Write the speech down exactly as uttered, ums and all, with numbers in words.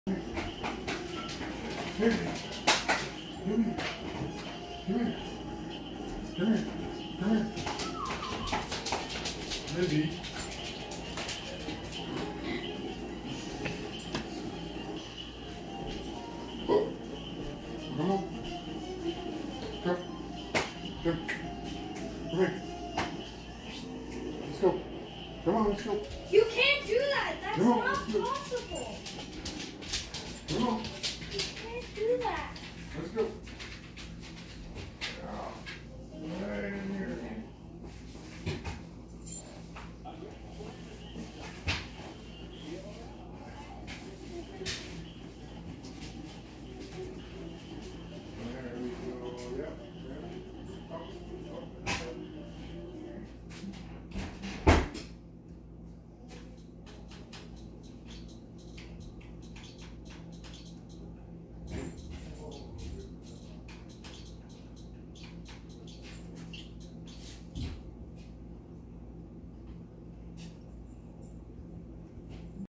Come here. Come here. Come here. Come here. Lizzie. Oh. Come on. Come. Come. Come here. Let's go. Come on, let's go. You can't do that. That's Come on, not let's go. possible. Come on. You can't do that. Let's go.